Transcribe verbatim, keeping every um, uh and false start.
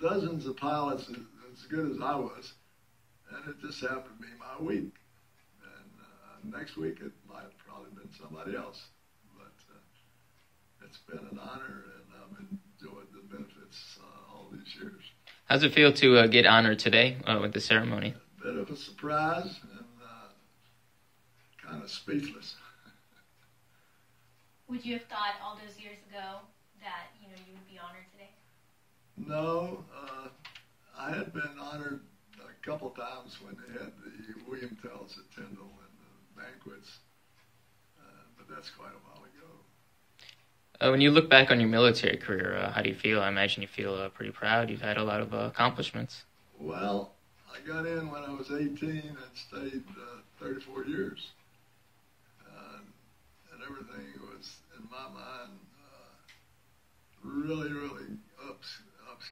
dozens of pilots as, as good as I was, and it just happened to be my week. And uh, next week it might have probably been somebody else. But uh, it's been an honor, and I've enjoyed the benefits uh, all these years. How's it feel to uh, get honored today uh, with the ceremony? A bit of a surprise and uh, kind of speechless. Would you have thought all those years ago that, you know, you would be honored today? No, uh, I had been honored a couple times when they had the William Tells at Tyndall and the banquets, uh, but that's quite a while ago. Uh, when you look back on your military career, uh, how do you feel? I imagine you feel uh, pretty proud. You've had a lot of uh, accomplishments. Well, I got in when I was eighteen and stayed uh, thirty-four years. Uh, and everything was, in my mind, uh, really, really